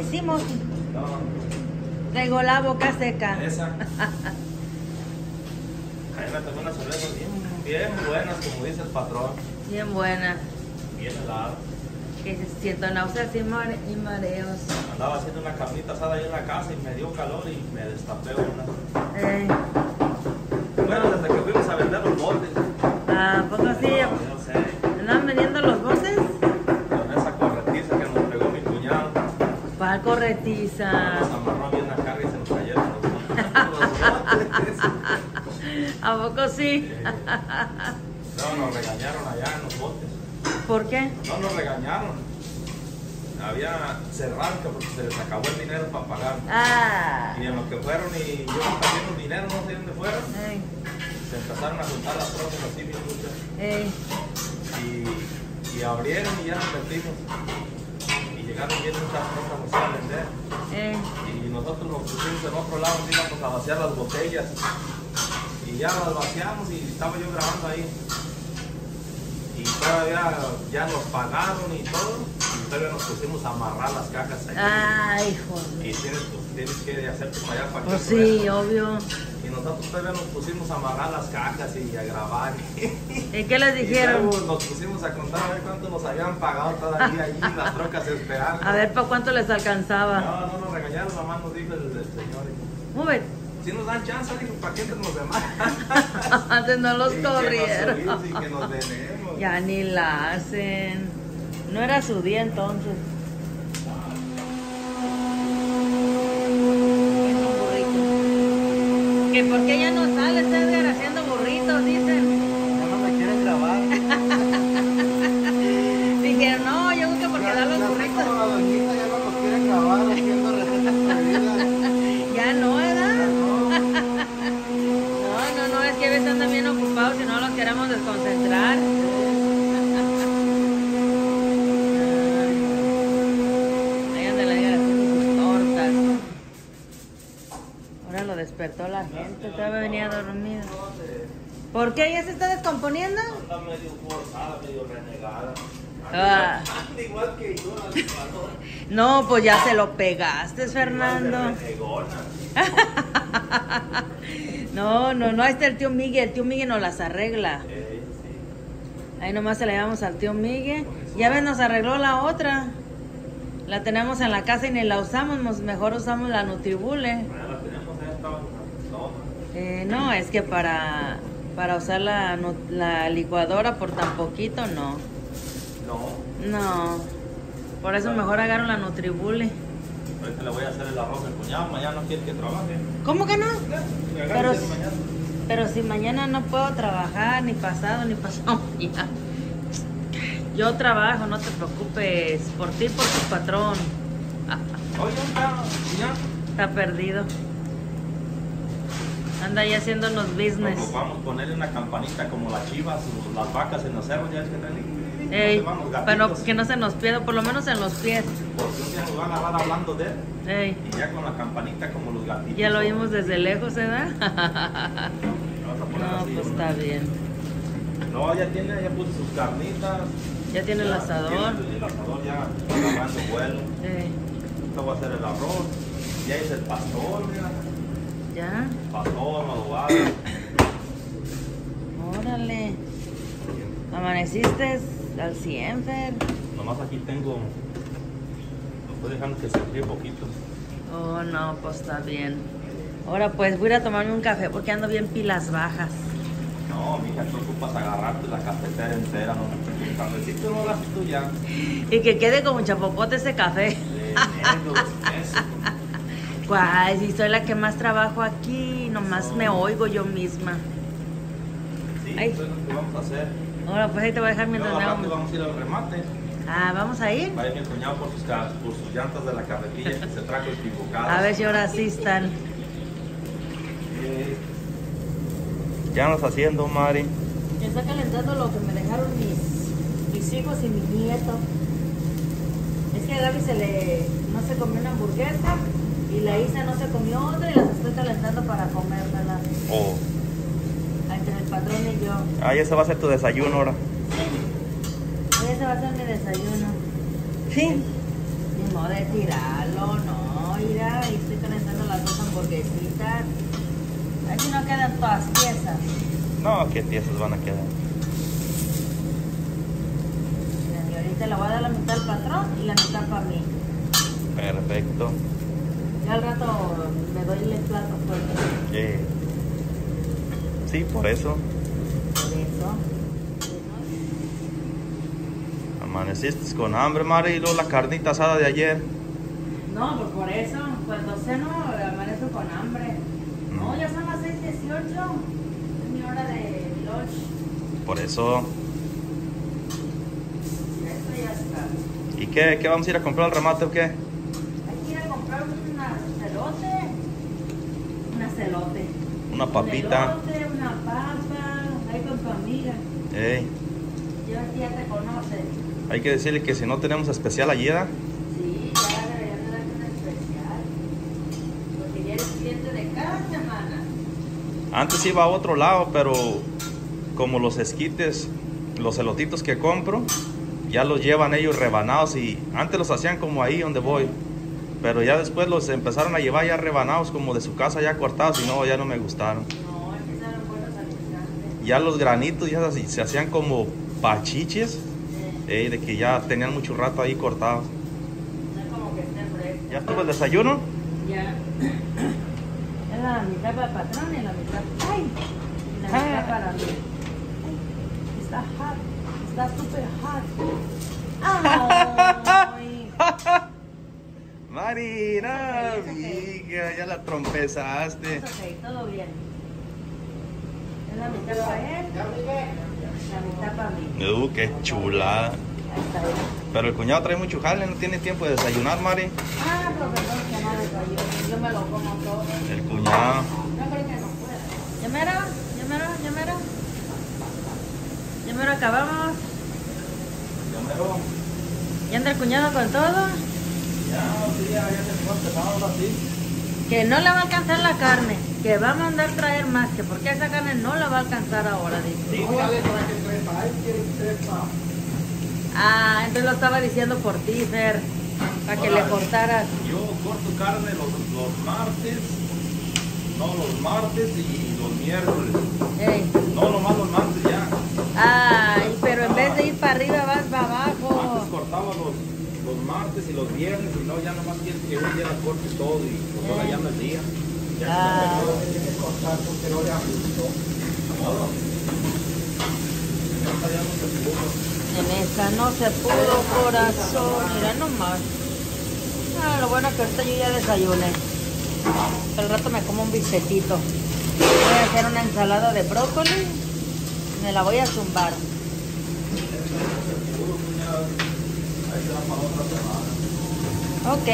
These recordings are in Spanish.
hicimos. No. Traigo la boca seca. Esa. Ahí me tomé unas cervezas bien buenas, como dice el patrón. Bien buena. Bien helada. Que se siento náuseas y mareos. Andaba haciendo una carnita asada ahí en la casa y me dio calor y me destapé una. Bueno, desde que fuimos a vender los botes. ¿A poco sí? No, yo sé. ¿Andan vendiendo los botes? Con esa corretiza que nos pegó mi cuñado. ¿Cuál corretiza? Nos amarró bien la carga y se nos cayeron los botes. ¿A poco sí? No, nos regañaron allá en los botes. ¿Por qué? No nos regañaron. Había cerrado porque se les acabó el dinero para pagar. Ah. Y en lo que fueron y yo también un dinero, no sé dónde fueron. Se empezaron a juntar las trocas así bien muchas. Y abrieron y ya nos metimos. Y llegaron bien muchas trocas así a vender. Y nosotros nos pusimos en otro lado, íbamos a vaciar las botellas. Y ya las vaciamos y estaba yo grabando ahí. Y todavía ya nos pagaron y todo. Y todavía nos pusimos a amarrar las cajas ahí. Ay, joder. Y tienes que hacerte para allá para Pues sí, obvio. Y nosotros todavía nos pusimos a amarrar las cajas y a grabar. ¿Y qué les dijeron? Y luego nos pusimos a contar a ver cuánto nos habían pagado todavía allí, las trocas esperando. A ver, ¿para cuánto les alcanzaba? No nos regañaron, mamá nos dijo el señor. Move. Si nos dan chance, dijo, ¿para qué entran los demás? Antes no los Y corrieron. que nos subimos y que nos venemos. Ya ni la hacen. No era su día entonces. Que por qué ya no sale Edgar haciendo burritos, dicen. Ya no me quieren grabar. Dijeron, no, yo creo que porque da los burritos. La doñita ya no nos quieren grabar haciendo recetas prohibidas. Ya no, ¿verdad? No, es que a veces andan bien ocupados y no los queremos desconcentrar. Ahí anda la hija haciendo sus tortas. Ahora lo despertó la gente, todavía venía dormida. ¿Por qué? ¿Ya se está descomponiendo? Anda medio forzada, medio renegada. Ah. Igual que yo, la licuadora. No, pues ya se lo pegaste, Fernando. No, ahí está el tío Miguel nos las arregla. Ahí nomás se la llevamos al tío Miguel. Ya ves, nos arregló la otra. La tenemos en la casa y ni la usamos, mejor usamos la Nutribule. No, es que para usar la licuadora por tan poquito, no. No, por eso mejor agarro la Nutribule. Ahorita le voy a hacer el arroz al cuñado, mañana no quiere que trabaje. ¿Cómo que no? Pero Pero si mañana no puedo trabajar, ni pasado mañana. Yo trabajo, no te preocupes. Por ti, por tu patrón. Oye, Está perdido. Anda ahí haciendo unos business. Vamos a ponerle una campanita como las chivas o las vacas en los cerros, ya es que traen. Para que no se nos pierda, por lo menos en los pies. Porque un día nos van a agarrar hablando de él. Y ya con la campanita como los gatitos. Ya lo oímos desde lejos, ¿verdad? No, pues está bien. No, ya puso sus carnitas. Ya tiene el asador. El asador ya agarrando vuelo. Esto va a ser el arroz. Ya es el pastor, mira. ¿Ya? Pastor, adobado. Órale. Amaneciste al 100, Fer. Nomás aquí tengo. Lo estoy dejando que se enfríe poquito. Oh, no, pues está bien. Ahora pues voy a ir a tomarme un café porque ando bien pilas bajas. No, mija, tú ocupas agarrarte la cafetera entera, no. Un cafecito no das tú ya. Y que quede como un chapopote ese café. Eso. Guay, si soy la que más trabajo aquí, nomás me oigo yo misma. Sí, eso es lo que vamos a hacer. Ahora pues ahí te voy a dejar mientras me hago. Vamos a ir al remate. Ah, ¿vamos a ir? Va a ir mi cuñado por sus llantas de la carretilla que se trajo equivocadas. A ver si ahora sí están. ¿Qué andas haciendo, Mari? Está calentando lo que me dejaron mis hijos y mi nieto. Es que a Gaby no se comió una hamburguesa y la Isa no se comió otra y las estoy calentando para comérmelas. Entre el patrón y yo. Ah, y ese va a ser tu desayuno ahora. Sí. Ese va a ser mi desayuno. Sí. No, No, de tirarlo, no. Mira, ahí estoy calentando las dos hamburguesitas. Aquí no quedan todas piezas. No, ¿qué piezas van a quedar? Mira, y ahorita le voy a dar la mitad al patrón y la mitad para mí. Perfecto. Ya al rato le doy el plato fuerte. Sí, por eso. Por eso. Amaneciste con hambre, Mari, y luego la carnita asada de ayer. No, pues por eso, cuando ceno amanezco con hambre. No, ya son las 6:18. Es mi hora de lunch. Por eso. Esto ya está. ¿Y qué vamos a ir a comprar al remate o qué? Hay que ir a comprar una celote. Una papita. Un elote, una papa, ahí con tu amiga. Ey, Yo aquí ya te conoces. hay que decirle que si no tenemos especial allí, ¿verdad? Sí, ya deberían de darte un especial. Porque ya eres cliente de cada semana. Antes iba a otro lado, pero como los esquites, los elotitos que compro, ya los llevan ellos rebanados y antes los hacían como ahí donde voy. Pero ya después los empezaron a llevar ya rebanados como de su casa ya cortados y no, ya no me gustaron. No, es que saben buenos al instante. Ya los granitos ya se hacían como pachiches, de que ya tenían mucho rato ahí cortados. No es como que estén frescos. ¿Ya estuvo el desayuno? Ya. Es la mitad para el patrón y la mitad. ¡Ay! Y la mitad para mí. Ay, está hot. Está súper hot. ¡Ay! Marina, Ok. amiga, ya la trompezaste. Ok, todo bien. Es la mitad para él. La mitad para mí. Qué chulada. Ahí está bien. Pero el cuñado trae mucho jale, no tiene tiempo de desayunar, Mari. Ah, profesor, que no desayuno. Yo me lo como todo. El cuñado. No creo que no pueda. ¿Ya mero? ¿Ya mero acabamos? ¿Ya anda el cuñado con todo? Ya empezamos así. Que no le va a alcanzar la carne, que va a mandar traer más, que porque esa carne no la va a alcanzar ahora, dice. Ah, entonces lo estaba diciendo por ti, Fer, para que le cortaras. Yo corto carne los martes, no los martes y los miércoles. Ey. No, nomás los martes ya. Ay, pero en vez de ir para arriba vas para abajo. Antes cortaba los martes y los viernes y no, ya nomás quiero que un día la corte todo y pues ahora ya no es día. Ya Ah. no tiene que cortar porque no le ajustó. Ya no se pudo. En esa no se pudo, corazón. Mira nomás. Ah, lo bueno que ahorita yo ya desayuné. Al rato me como un bistecito. Voy a hacer una ensalada de brócoli. Me la voy a zumbar. Ok.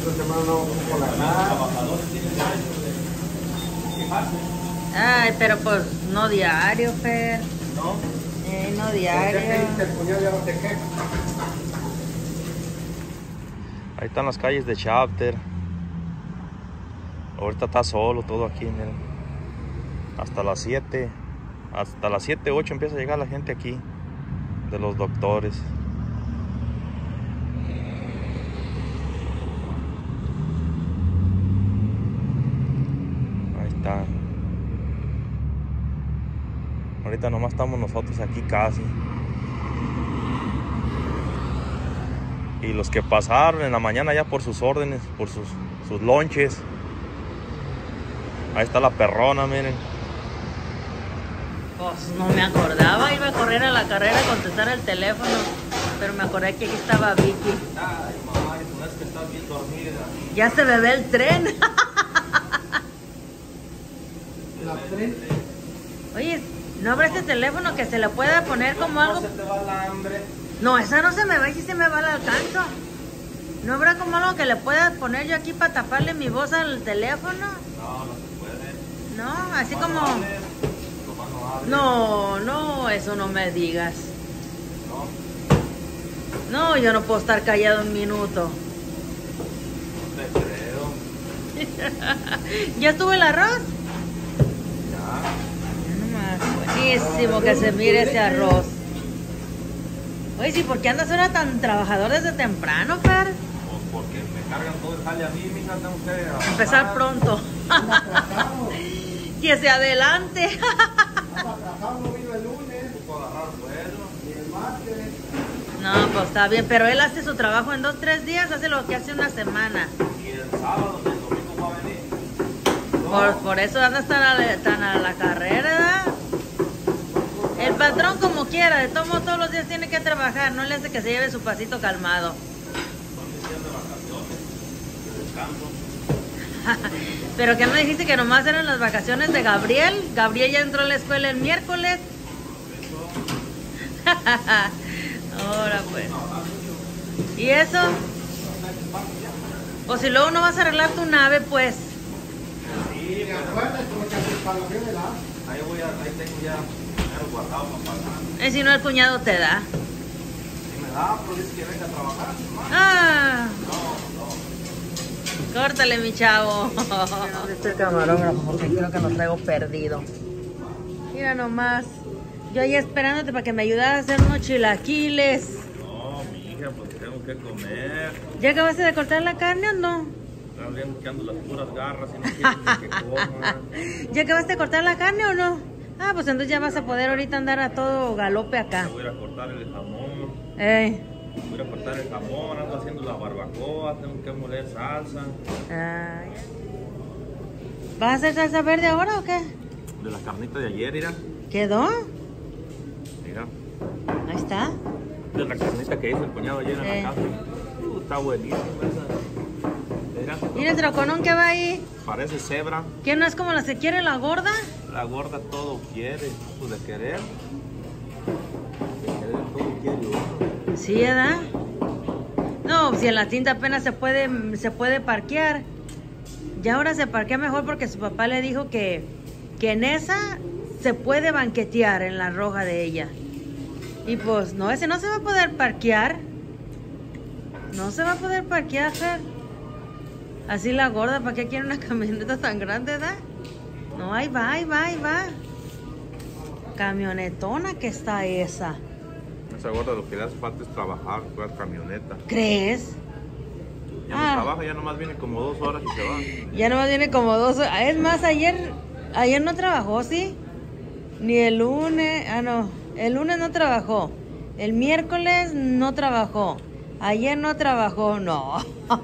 Ay, pero pues no diario, Fer. ¿No? No diario. Ahí están las calles de Chapter. Ahorita está solo todo aquí, miren. Hasta las 7. Hasta las 7, 8 empieza a llegar la gente aquí. De los doctores. Ahí está. Ahorita nomás estamos nosotros aquí casi. Y los que pasaron en la mañana ya por sus órdenes, por sus lonches. Ahí está la perrona, miren. Pues no me acordaba, iba a correr a la carrera a contestar el teléfono, pero me acordé que aquí estaba Vicky. Ay, mamá, no es que estás bien dormida. Ya se me ve el tren. ¿La tren? Oye, ¿no habrá este teléfono que se le pueda poner como algo? No se te va la hambre. No, esa no se me va y si se me va al alcanzo. ¿No habrá como algo que le pueda poner yo aquí para taparle mi voz al teléfono? No, no se puede. No, así como... No, No, eso no me digas. no, No, yo no puedo estar callado un minuto. no te creo. ¿Ya estuvo el arroz? Ya. Buenísimo que se mire ese arroz. Oye, sí, ¿por qué andas ahora tan trabajador desde temprano, Fer? Pues porque me cargan todo el jale a mí, mija, tengo que empezar pronto. Que se adelante. Trabajamos vino el lunes puedo agarrar vuelo. y el martes. No, pues está bien, pero él hace su trabajo en 2, 3 días, hace lo que hace una semana. Y el sábado y el domingo va a venir. Por eso andas tan a la carrera, ¿verdad? El patrón como quiera, de todos los días tiene que trabajar, no le hace que se lleve su pasito calmado. Son mis días de vacaciones, de descanso. Pero que no dijiste que nomás eran las vacaciones de Gabriel. Gabriel ya entró a la escuela el miércoles. Ahora pues. ¿Y eso? O si luego no vas a arreglar tu nave, pues. Sí, ¿Te acuerdas porque el palacio de la? ahí tengo ya dinero guardado para pagar. Y si no, el cuñado te da. Si me da, pero dice que venga a trabajar. Ah, No. córtale, mi chavo. Este camarógrafo, porque creo que lo traigo perdido. Mira nomás. Yo ahí esperándote para que me ayudaras a hacer unos chilaquiles. No, mi hija, pues tengo que comer. ¿Ya acabaste de cortar la carne o no? Están viendo que ando las puras garras y no quieren ni que coma. ¿Ya acabaste de cortar la carne o no? Ah, pues entonces ya vas a poder ahorita andar a todo galope acá. Voy a ir a cortar el jamón. Voy a ir a cortar el jamón, ando haciendo la barbacoa, tengo que moler salsa. Ay. ¿Vas a hacer salsa verde ahora o qué? De la carnita de ayer, mira. ¿Quedó? Mira. Ahí está. De la carnita que hizo el cuñado ayer en la casa. Está buenísima esa. Mira. ¿Y el troconón que va ahí? Parece cebra. ¿Qué no es como las que quiere la gorda? La gorda todo quiere, pues de querer. De querer todo quiere uno. Sí, ¿verdad? No, si en la tinta apenas se puede parquear. Ya ahora se parquea mejor porque su papá le dijo que en esa se puede banquetear en la roja de ella. Y pues no, ese no se va a poder parquear. No se va a poder parquear, Fer. Así la gorda, ¿para qué quiere una camioneta tan grande, verdad? No, ahí va, ahí va, ahí va. Camionetona que está esa. Esa gorda lo que le hace falta es trabajar, con la camioneta. ¿Crees? Ya no trabaja, ya nomás viene como 2 horas y se va. Ya nomás viene como 2 horas. Es más, ayer no trabajó, ¿sí? Ni el lunes, no. El lunes no trabajó. El miércoles no trabajó. Ayer no trabajó, no.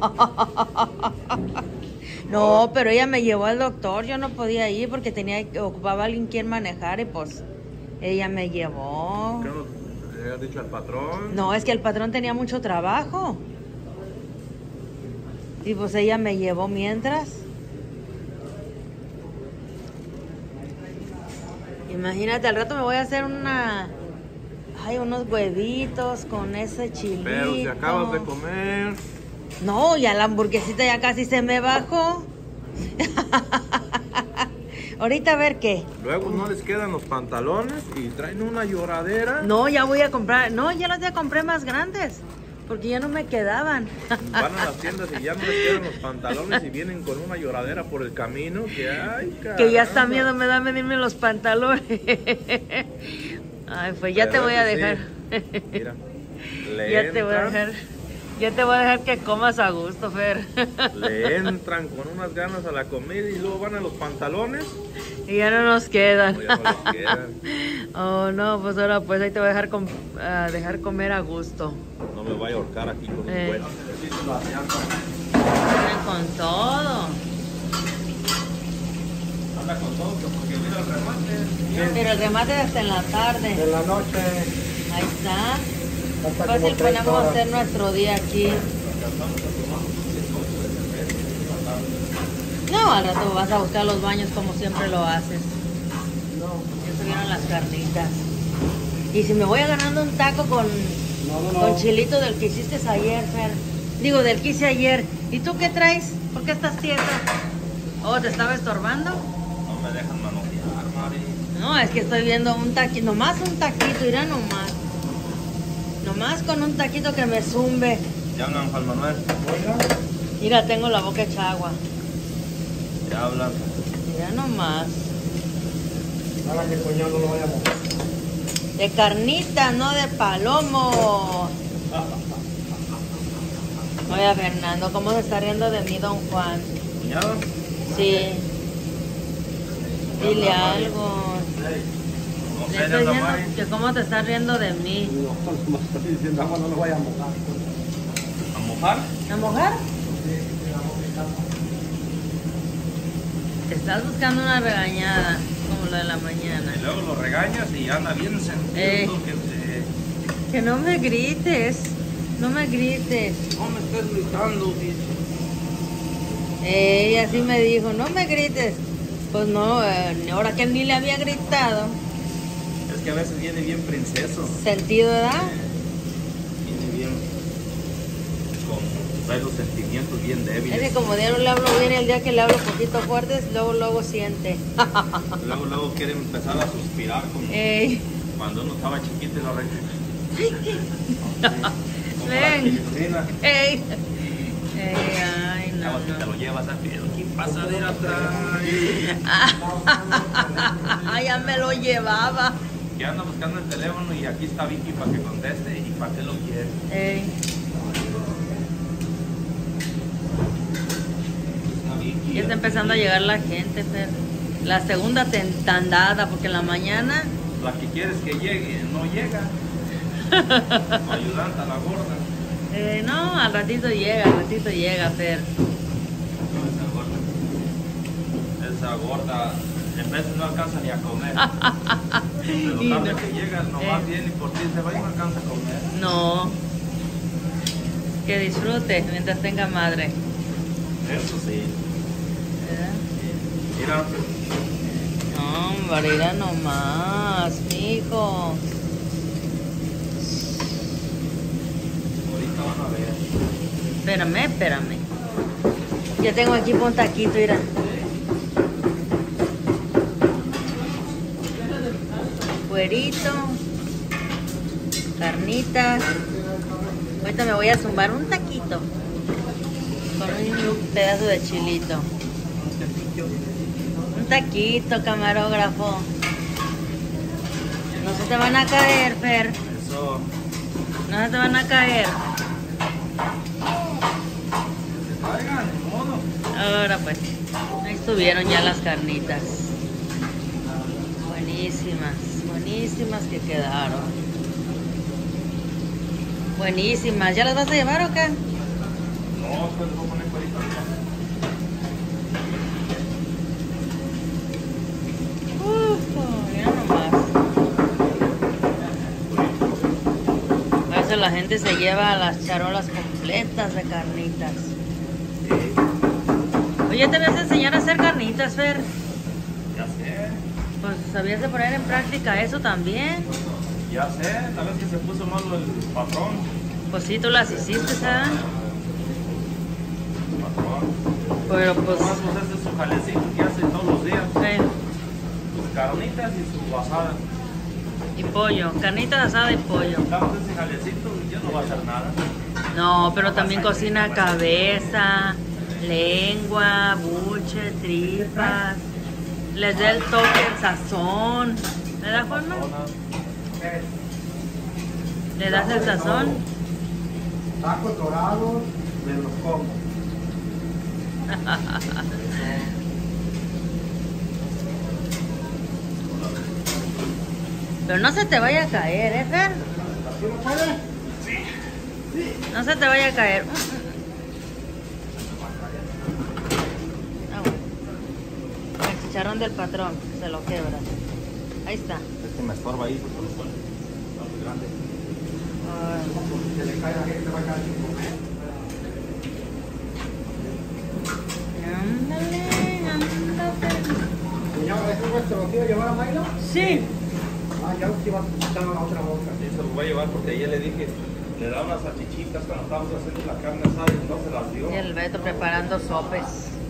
No, pero ella me llevó al doctor. Yo no podía ir porque ocupaba a alguien quien manejar y pues ella me llevó. ¿Qué no le habías dicho al patrón? No, es que el patrón tenía mucho trabajo. Y pues ella me llevó mientras. Imagínate, al rato me voy a hacer unos huevitos con ese chilito. Pero si acabas de comer. No, ya la hamburguesita ya casi se me bajó. Ahorita a ver qué. Luego no les quedan los pantalones y traen una lloradera. No, ya voy a comprar. No, ya compré más grandes. Porque ya no me quedaban. Van a las tiendas y ya no les quedan los pantalones y vienen con una lloradera por el camino. Que ya hasta miedo me da medirme los pantalones. Ay, pues ya te voy a dejar. Sí. Mira, Ya te voy a dejar que comas a gusto, Fer. Le entran con unas ganas a la comida y luego van a los pantalones. Y ya no nos quedan. No, ya no les quedan. Oh, no, pues ahora pues ahí te voy a dejar comer a gusto. No me voy a ahorcar aquí con un buen. Andan con todo. Anda con todo, porque mira el remate. Pero el remate hasta en la tarde. De la noche. Ahí está. Hasta Fácil como 3 podemos horas. hacer nuestro día aquí. No, al rato vas a buscar los baños como siempre lo haces. Ya subieron las carnitas. Y si me voy ganando un taco con chilito del que hiciste ayer, Fer. Digo, del que hice ayer. ¿Y tú qué traes? ¿Por qué estás tiesa? Oh, ¿te estaba estorbando? No me dejan manosear, Mari. No, es que estoy viendo un taquito, nomás un taquito, irá nomás. Nomás con un taquito que me zumbe. Ya hablan, Juan Manuel. Mira, tengo la boca hecha agua. Ya hablan. Mira nomás. Nada que el cuñado no lo vaya a mover. De carnita, no de palomo. Oye, Fernando, ¿cómo se está riendo de mí, don Juan? ¿Cuñado? Sí. Dile algo. No Le sé, estoy nada diciendo más. que cómo te estás riendo de mí. No, como estoy diciendo, agua no lo voy a mojar. ¿A mojar? ¿A mojar? Te estás buscando una regañada, como la de la mañana. Y luego lo regañas y anda bien sentido Que no me grites. No me grites. No me estés gritando, dice. Así me dijo, no me grites. Pues no, ahora que ni le había gritado. Es que a veces viene bien princeso. Sentido, ¿verdad? Viene bien con trae los sentimientos bien Es débiles. que como ya no le hablo bien, el día que le hablo poquito fuerte, luego siente. Luego quiere empezar a suspirar como cuando uno estaba chiquito y lo como la Ven. chilindrina. Ay, no, Agua que te lo llevas a pie. ¿Qué pasa de ir atrás? Ya me lo llevaba. Que anda buscando el teléfono y aquí está Vicky para que conteste y para qué lo quiere. Está Vicky. Ya está empezando a llegar la gente, Fer. La segunda tandada, porque en la mañana... La que quieres que llegue, no llega. Ayudante a la gorda. No, al ratito llega, Fer. Esa gorda, en veces no alcanza ni a comer. Pero Y tarde no. que llega, nomás viene y por ti se va y no alcanza a comer. No. Que disfrute mientras tenga madre. Eso sí. ¿Verdad? Mira, No, mira nomás, mijo. ahorita van a ver. Espérame. Ya tengo aquí un taquito, mira. Cuerito, carnitas. Ahorita me voy a zumbar un taquito con un pedazo de chilito. Un taquito, camarógrafo. No se te van a caer, Fer. Eso. No se te van a caer. Caigan, ni modo. Ahora pues, ahí estuvieron ya las carnitas. Buenísimas que quedaron. Buenísimas. ¿Ya las vas a llevar o qué? No, después le voy a poner cuerito. Mira nomás. A veces la gente se lleva las charolas completas de carnitas. Oye, te vas a enseñar a hacer carnitas, Fer. Ya sé, Pues sabías de poner en práctica eso también. ya sé. La vez que se puso malo el patrón. Pues sí, tú las hiciste, ¿sabes? El patrón. Pero pues... Nomás pues ese es su jalecito que hace todos los días. Sus carnitas y su asada. Y pollo, carnitas asada y pollo. Damos ese jalecito y ya no va a hacer nada. No, pero también cocina cabeza, lengua, buche, tripas. Les da el toque, el sazón. ¿Le da forma? ¿Le das el sazón? Tacos dorados, me los como. Pero no se te vaya a caer, ¿eh, Fer? ¿Así no puede? No se te vaya a caer. Ah, bueno. El chicharrón del patrón, se lo quebra. Ahí está. Es que me estorba ahí porque lo pone muy grande. Ay. Se le cae a la gente, va a caer sin comer. Ándale. Cuñado, ¿eso es vuestro? ¿Lo quiero llevar a Mayla? Sí. Ah, ya usted va a echar a la otra boca. Sí, se los voy a llevar porque ayer le dije, le da unas salchichitas cuando estábamos haciendo la carne asada y no se las dio. Y el Beto preparando sopes.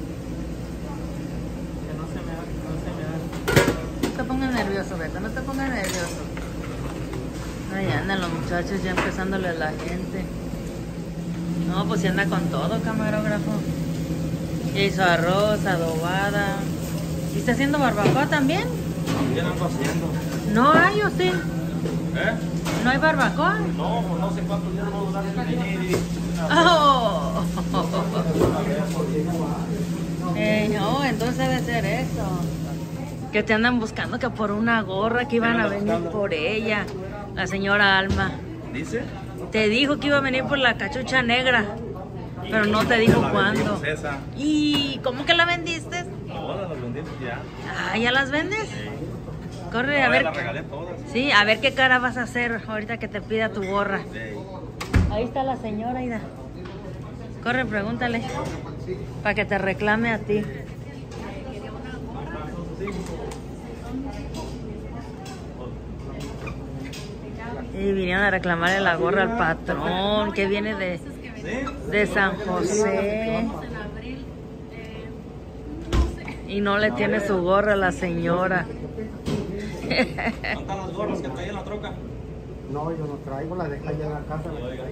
Que no se me da. No te pongas nervioso, Beto, no te pongas nervioso. Ahí andan los muchachos ya empezándole a la gente. No, pues si anda con todo, camarógrafo. Ya hizo arroz, adobada. ¿Y está haciendo barbacoa también? También ando haciendo. No hay, ¿o sí? ¿Eh? ¿No hay barbacoa? No, pues no sé cuántos días no durar sin venir. Oh. debe ser eso. Que te andan buscando que por una gorra, que iban a venir por ella. La señora Alma. ¿Dice? Te dijo que iba a venir por la cachucha negra, pero no te dijo cuándo. ¿Y cómo que la vendiste? No, las vendimos ya. Ah, ¿ya las vendes? Corre, a ver. Las regalé todas. Sí, a ver qué cara vas a hacer ahorita que te pida tu gorra. Sí. Ahí está la señora, Ida. Corre, pregúntale. Para que te reclame a ti. Y vinieron a reclamarle la gorra al patrón, que viene de San José. Y no le tiene su gorra a la señora. ¿Dónde están las gorras que traía en la troca? No, yo no traigo, las dejé allá en la casa.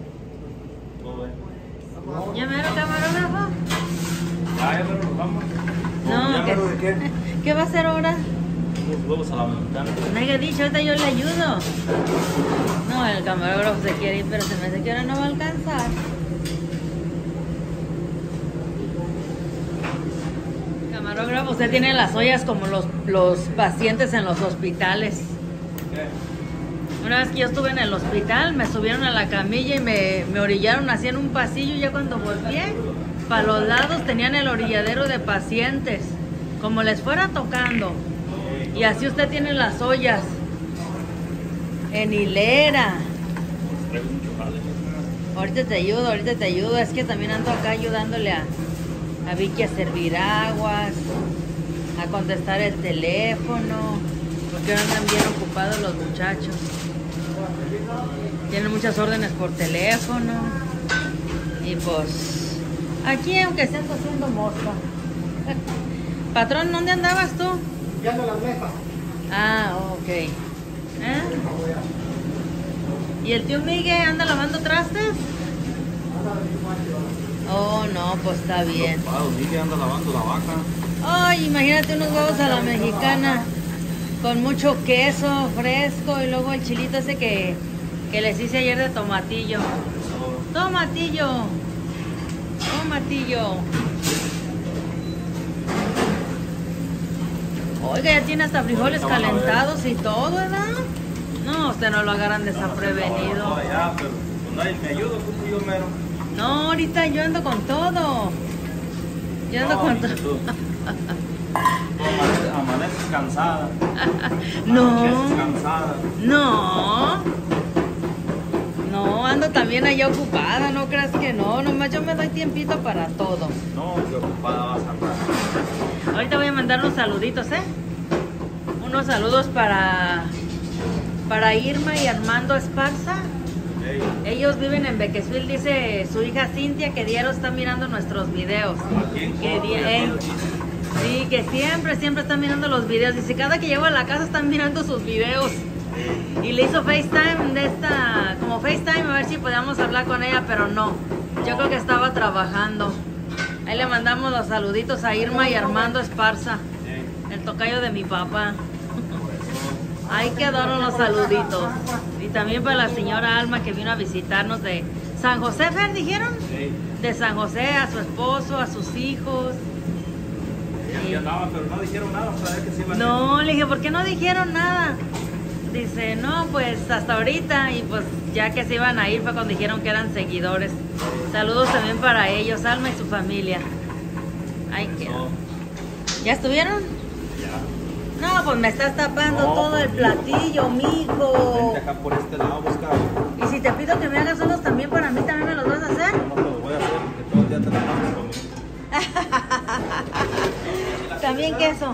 ¿Ya mero, camarógrafo? Ya nos vamos. No, ¿qué va a hacer ahora? Los huevos a la ventana. No haya dicho, ahorita yo le ayudo. No, el camarógrafo se quiere ir, pero se me hace que ahora no va a alcanzar. Camarógrafo, usted tiene las ollas como los pacientes en los hospitales. ¿Qué? Una vez que yo estuve en el hospital, me subieron a la camilla y me orillaron así en un pasillo. Y ya cuando volteé, para los lados tenían el orilladero de pacientes, como les fuera tocando. Y así usted tiene las ollas en hilera. Ahorita te ayudo. Es que también ando acá ayudándole a Vicky a servir aguas, a contestar el teléfono, porque ahora andan bien ocupados los muchachos. Tienen muchas órdenes por teléfono. Y pues, aquí aunque estés haciendo mosca. Patrón, ¿dónde andabas tú? Limpiando las mesas. Ah, ok. ¿Y el tío Miguel anda lavando trastes? Oh, no, pues está bien. Miguel anda lavando la vaca. Ay, imagínate unos huevos a la mexicana con mucho queso fresco y luego el chilito ese que les hice ayer de tomatillo. Tomatillo. Oiga, ya tiene hasta frijoles calentados y todo, ¿verdad? No, usted no lo agarran desaprevenido. No, ya, pero pues nadie me ayuda, pues yo mero. No, ahorita yo ando con todo. Yo ando con todo. Tú amaneces cansada. No. Cansada. No, ando también allá ocupada, no creas que no. Nomás yo me doy tiempito para todo. No, preocupada vas a andar. Ahorita voy a mandar unos saluditos, unos saludos para Irma y Armando Esparza. Hey. Ellos viven en Bakersfield, dice su hija Cintia, que diario está mirando nuestros videos. Sí, que siempre están mirando los videos. Dice, cada que llego a la casa están mirando sus videos. Y le hizo FaceTime como FaceTime, a ver si podíamos hablar con ella, pero no. Yo creo que estaba trabajando. Ahí le mandamos los saluditos a Irma y Armando Esparza, el tocayo de mi papá. Ahí quedaron los saluditos. Y también para la señora Alma, que vino a visitarnos de San José, ¿Fer, dijeron? Sí. De San José, a su esposo, a sus hijos. Y andaban, pero no dijeron nada, sabía que sí iban. No, le dije, ¿por qué no dijeron nada? Dice, no, pues hasta ahorita. Y pues ya que se iban a ir fue cuando dijeron que eran seguidores. Saludos también para ellos, Alma y su familia. Ahí quedó. ¿Ya estuvieron? Ya. No, pues me estás tapando todo el platillo, mijo. Vente acá por este lado, busca. Y si te pido que me hagas unos también para mí, ¿también me los vas a hacer? No te los voy a hacer porque todo el día te la pasas conmigo. También queso.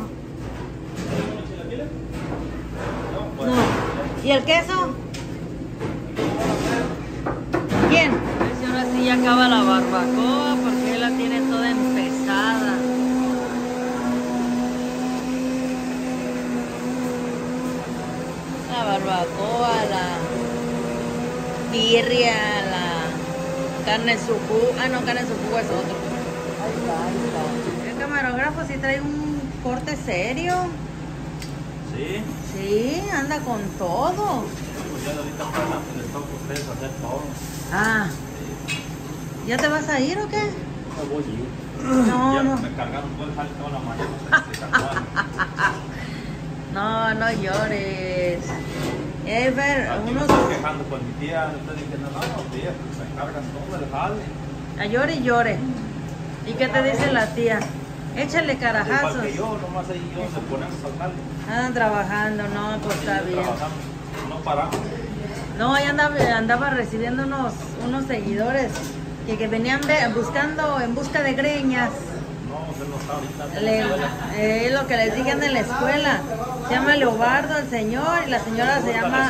No. ¿Y el queso? ¿Quién? Ese ahora sí ya acaba la barbacoa porque él la tiene toda empezada. La barbacoa, la birria, la carne en su jugo. Ah, no, carne en su jugo es otro. Ahí está. El camarógrafo sí trae un corte serio. ¿Sí? Sí, anda con todo. Pues ya de ahorita para adelante les toca a ustedes hacer todo. Ah, ¿ya te vas a ir o qué? me voy a ir. No, Ya no. me cargaron todo el jale toda la mañana. No, no llores. Ver, Aquí me unos... estoy quejando con mi tía, le estoy diciendo, no, tía, pues me cargan todo el jale. A llore y llore. ¿Y qué te dice la tía? Échale Igual carajazos. que yo, nomás ahí yo se ponemos al jale. Andan trabajando, no, pues está bien. Trabajamos, no paramos. No, ahí andaba recibiendo unos seguidores que venían buscando en busca de greñas. No, usted no está ahorita. Es lo que les dije en la escuela. Se llama Leobardo el señor y la señora se llama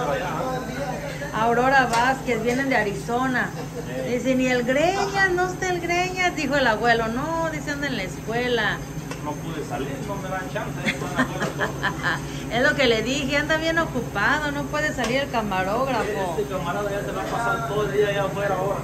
Aurora Vázquez, vienen de Arizona. Dice, ni el greñas, no está el greñas, dijo el abuelo. No, dicen en la escuela. No pude salir, no me dan chance. Ya están afuera. Es lo que le dije, anda bien ocupado, no puede salir el camarógrafo. Este camarada ya se va a pasar todo el día allá afuera ahora.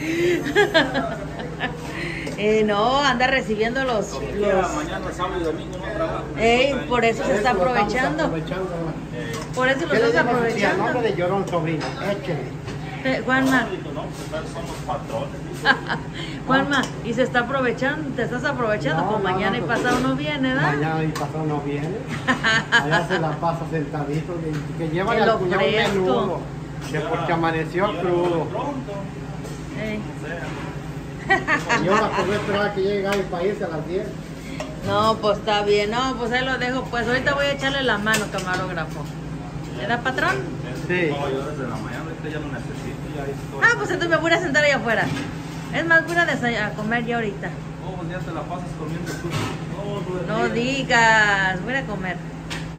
No, anda recibiendo los... Mañana, sábado y domingo no trabaja. Por eso se está aprovechando. Por eso lo ¿Qué le estás digo a su tía? aprovechando. Nombre de llorón, sobrino. Échele. Juanma, No, dijo, no, pues son los patrones. Juanma, y se está aprovechando, te estás aprovechando, No, pues no, mañana no, y pues, pasado no viene, ¿verdad? Mañana y pasado no viene. Allá se la pasa sentadito. Que lleva Que al lo cuñado un fresco. menudo. Que porque amaneció crudo. Pronto, Ey. o sea. Y ahora por esperar que llegue Gaby para irse a las 10. No, pues está bien, no, pues ahí lo dejo, pues ahorita voy a echarle la mano, camarógrafo. ¿Le da patrón? Sí. No, yo desde la mañana ahorita ya no necesito, ya ahí estoy. Ah, pues entonces me voy a sentar allá afuera. Es más, voy a comer ya ahorita. Todos los días te la pasas comiendo tú. Todo el No día. digas, voy a comer.